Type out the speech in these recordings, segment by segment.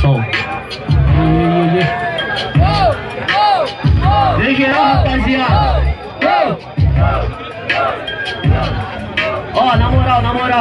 som. Vem geral, rapaziada. Ó, na moral.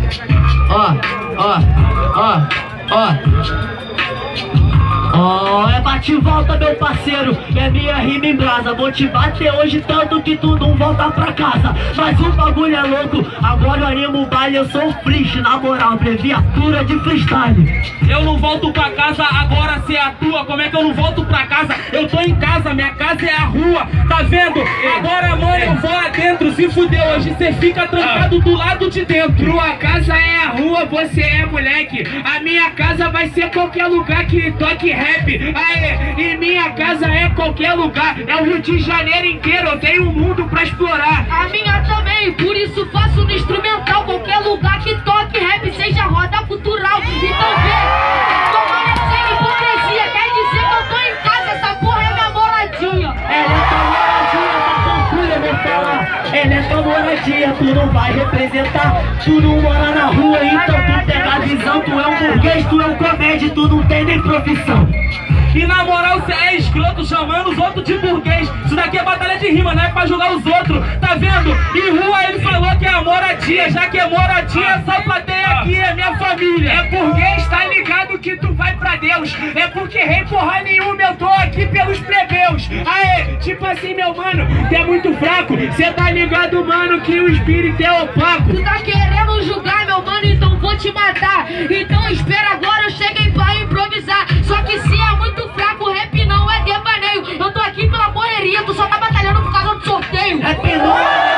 Ó, é bate e volta, meu parceiro, é minha rima em brasa. Vou te bater hoje tanto que tu não volta pra casa. Mas o bagulho é louco, agora eu animo o baile. Eu sou o Freeze, na moral, abreviatura de freestyle. Eu não volto pra casa, agora cê atua. Como é que eu não volto pra casa? Eu tô em casa, minha casa é a rua. Tá vendo? Agora, mano, eu vou lá dentro. Se fudeu, hoje cê fica trancado do lado de dentro. Tua casa é a rua, você é moleque. A minha casa vai ser qualquer lugar que toque rap. Aê, e minha casa é qualquer lugar. É o Rio de Janeiro inteiro, eu tenho um mundo pra explorar. A minha também, por isso faço no instrumental. Qualquer lugar que toque rap, seja roda cultural. Então vê, tomara sem hipocrisia. Quer dizer que eu tô em casa, essa porra é minha moradia. Ela é tua moradia, tá tranquila, meu falar. Ela é tua moradia, tu não vai representar. Tu não mora na rua, então tu pega a visão. Tu é um burguês, tu é um comédia, tu não tem nem profissão. E na moral cê é escroto chamando os outros de burguês. Isso daqui é batalha de rima, não é pra julgar os outros. Tá vendo? E rua ele falou que é a moradia. Já que é moradia, essa plateia aqui é minha família. É burguês, tá ligado que tu vai pra Deus. É porque rei porra nenhuma, eu tô aqui pelos plebeus. Aê, tipo assim, meu mano, tu é muito fraco. Cê tá ligado, mano, que o espírito é opaco. Tu tá querendo julgar, meu mano, então vou te matar. Então espera agora, eu cheguei pra improvisar. Só que se é muito fraco, o rap não é devaneio. Eu tô aqui pela correria, tu só tá batalhando por causa do sorteio. É penoso.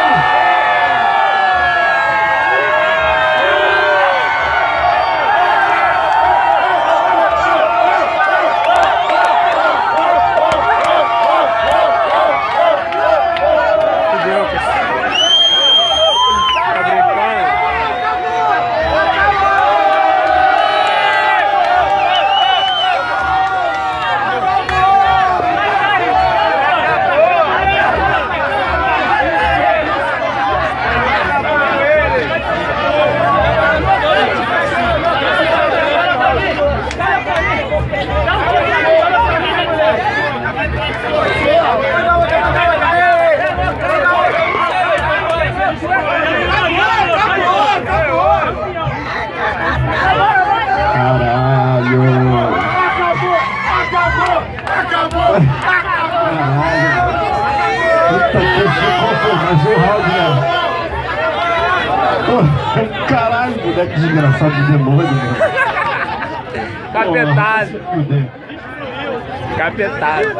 Caralho, moleque desgraçado de demônio, mano. Capetado. Capetado.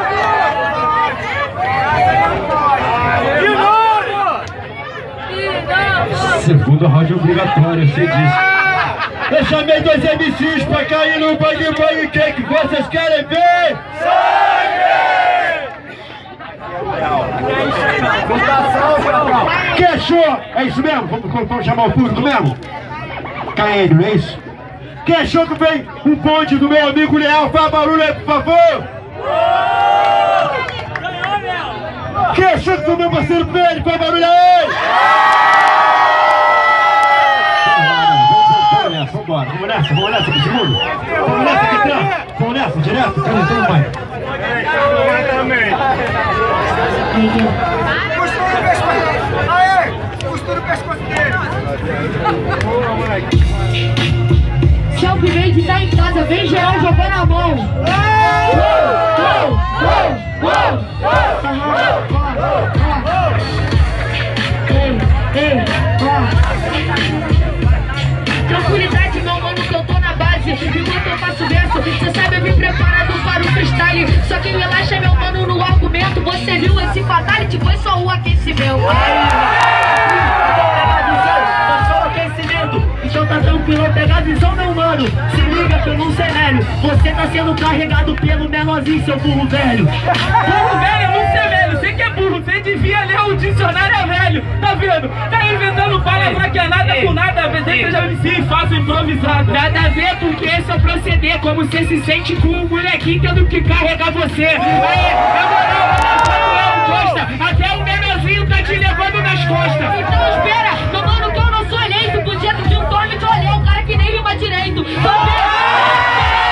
Segundo round obrigatório, eu sei disso. Eu chamei dois MCs pra cair no bang bang. O que vocês querem ver? Que achou? É isso mesmo? Vamos chamar o público mesmo? KN, não é isso? Quem achou que vem o bonde do meu amigo Leal? Faz barulho aí, por favor! Quem achou que foi meu parceiro Pedro? Faz barulho aí! Vambora, vamos nessa, esse mundo! Vamos nessa, Quitran! Vamos nessa, direto? Então vai! Costura o pescoço! Aê! Costura o pescoço dele! Selfmade tá em casa, vem geral jogando a mão. Tranquilidade, meu mano, que eu tô na base. Enquanto eu faço verso, cê sabe, eu vim preparado para o freestyle. Só que relaxa, meu mano, no argumento. Você viu esse fatality, foi só o aquecimento. Então tá tranquilo, pega a visão, meu mano. Se liga que eu não sei velho. Você tá sendo carregado pelo menorzinho, seu burro velho. Burro velho, eu não sei velho. Você que é burro, você devia ler o dicionário velho. Tá vendo? Tá inventando palavra que é nada com nada. Às vezes eu já me sinto faço improvisado. Nada a ver, porque esse é o proceder. Como você se sente com o molequinho tendo que carregar você. Aí, na moral, Costa, até o menorzinho tá te levando nas costas. Então espera, meu mano, que eu não sou eleito. Do jeito de um Tony de olhar, um cara que nem rima direito.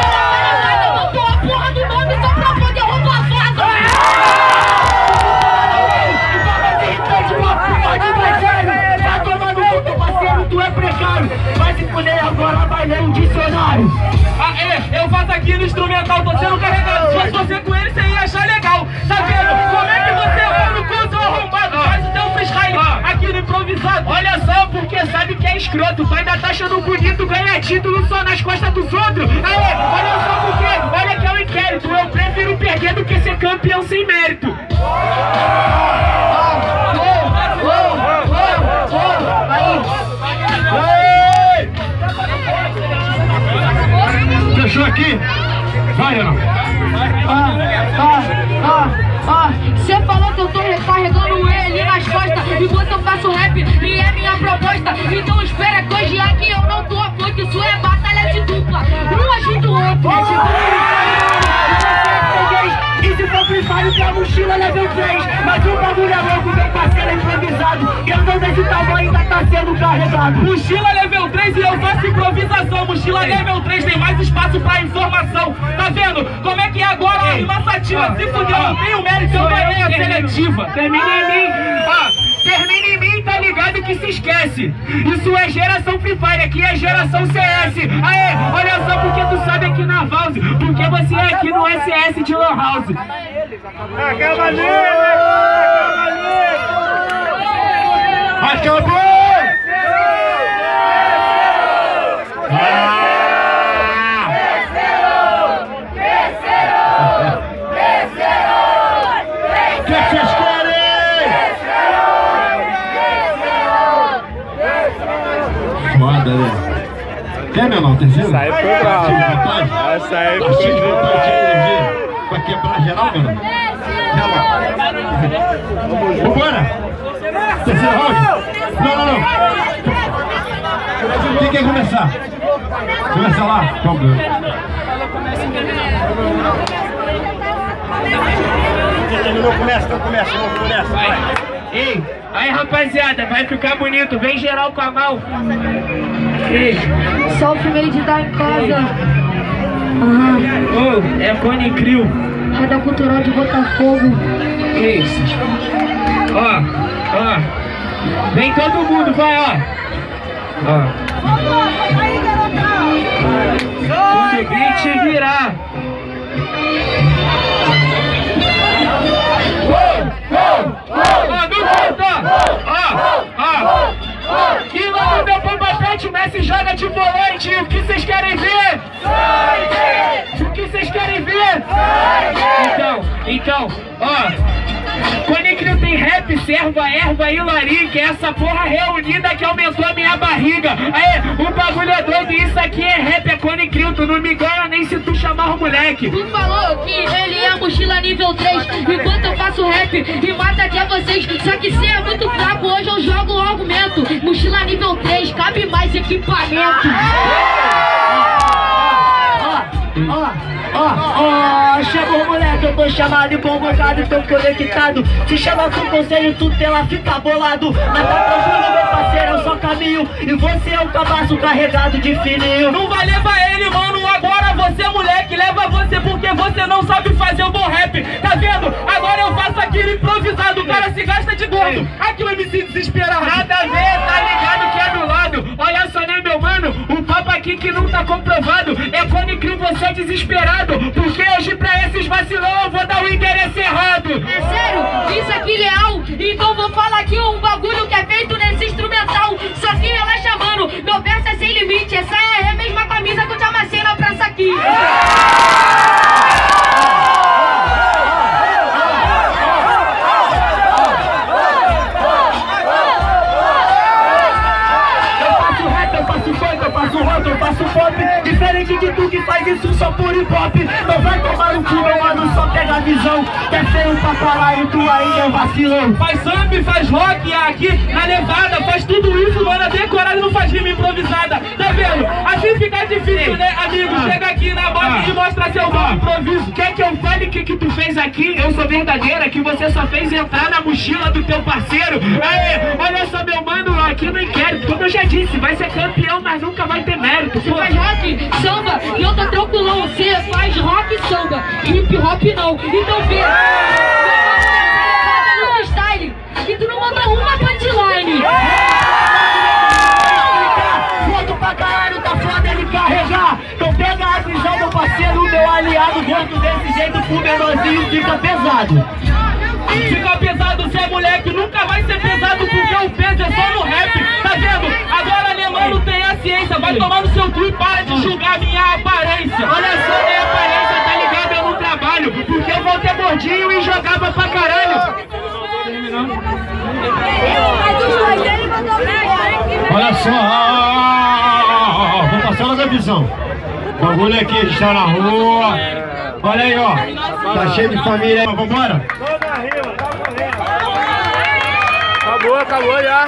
Eu faço aqui no instrumental, tô sendo carregado. Se fosse você com ele, você ia achar legal. Tá vendo? Como é que você vai no cu, seu arrombado? Faz o teu freestyle aqui no improvisado. Olha só, porque sabe que é escroto. Tu ainda tá achando bonito ganhar título só nas costas dos outros. Aê, olha só porque, olha que é o inquérito. Eu prefiro perder do que ser campeão sem mérito. Fechou aqui? Vai ou não? Cê falou que eu tô recarregando ele nas costas, enquanto eu faço rap e é minha proposta. Então espera que hoje aqui eu não tô aflito. Isso é batalha de dupla, um ajuda o outro. E se for Free Fire que a mochila level 3. Mas o bagulho é louco, meu parceiro é improvisado. Eu não desse tamanho, ainda tá sendo carregado. Mochila level 3 e eu faço improvisação. Mochila level 3 tem mais espaço pra informação. Tá vendo? Como é que é agora a rima sativa? Se fudeu, eu tenho mérito, eu ganhei a seletiva. Termina em mim, termina em mim, tá ligado que se esquece. Isso é geração Free Fire, aqui é geração CS. Aê, olha só porque tu sabe aqui na House, porque você é aqui no SS de Lan House. Acaba nele! Acabou! Quer, meu irmão? Terceiro? Sai pro grau. Sai pro grau. Vai quebrar geral, meu irmão? Vambora! Terceiro round? Não. Quem quer começar? Começa lá. Vamos. Terminou, começa. Vai. Ei, aí rapaziada, vai ficar bonito, vem geral com a mão. Ei, Só o primeiro de dar em casa. é Cone Crew. Rádio Cultural de Botafogo. Que isso? Ó. Vem todo mundo, vai, ó. Tudo grite e virar. Que lá no meu Bomba Pet, o Messi joga de volante. O que vocês querem ver? O que vocês querem ver? Então, Cone Crew tem rap, serva, erva e lari, que é essa porra reunida que aumentou a minha barriga. Aê, o bagulho é doido, isso aqui é rap, é Cone Crew, tu não me ganha nem se tu chamar o moleque. Tu falou que ele é mochila nível 3, enquanto eu faço rap e mata até vocês. Só que cê é muito fraco, hoje eu jogo o argumento. Mochila nível 3, cabe mais equipamento. Chegou moleque, eu tô chamado e convocado, tô conectado. Se chama com conselho, tu tela fica bolado. Mas tá tranquilo, meu parceiro, eu só caminho. E você é um cabaço carregado de fininho. Não vai levar ele, mano, agora você moleque. Leva você porque você não sabe fazer o bom rap. Tá vendo? Agora eu faço aquilo improvisado. O cara se gasta de gordo. Aqui o MC desesperado. Nada a ver, tá ligado que é do lado. Olha só, né, meu mano? O papo aqui que não tá comprovado. É Cone Crew, você é desesperado. Porque hoje pra esses vacilão eu vou dar o endereço errado. É sério? Isso aqui é real? Então vou falar aqui um bagulho que é feito nesse instrumental. Só que relaxa, mano, meu verso é sem limite. Essa é a mesma camisa que eu te amassei na praça aqui. Eu faço pop, diferente de tu que faz isso só por hip hop. Não vai tomar no cu, meu mano, só pega a visão. Que é feio pra caralho, tu ainda é vacilão. Faz samba, faz rock aqui na levada. Faz tudo isso, mano, decorado, não faz rima improvisada. Tá vendo? Assim fica difícil, né, amigo? Chega aqui na base e mostra seu bom improviso. Quer que eu fale o que tu fez aqui? Eu sou verdadeira, que você só fez entrar na mochila do teu parceiro. Aê, olha só, meu mano, aqui no inquérito, como eu já disse, vai ser campeão, mas nunca vai ter mérito. Você faz rock, samba, e eu tô tranquilão. Você faz rock, samba, hip hop não. Então vê, no freestyle, e tu não manda uma punchline. Foto pra caralho, tá foda ele carregar. Então jeito pro menorzinho fica pesado. Fica pesado, cê é moleque, nunca vai ser pesado porque o peso é só no rap, tá vendo? Agora Lemano tem a ciência, vai tomar no seu cu e para de julgar minha aparência. Olha só, minha aparência, tá ligado? Eu não trabalho, porque eu vou ter gordinho e jogava pra caralho. Olha só, vou passar na visão. O bagulho aqui, a gente tá na rua. Olha aí, ó. Tá cheio de família aí. Vambora? Acabou já.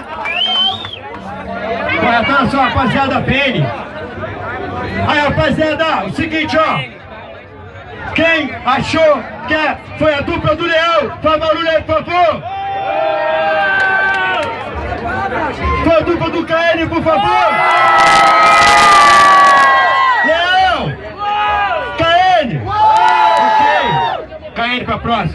Olha, tá só, rapaziada, PN. Aí, rapaziada, o seguinte, ó. Quem achou que foi a dupla do Leão, faz barulho aí, por favor. Foi a dupla do KN, por favor. Leão! KN! Ok. KN pra próxima.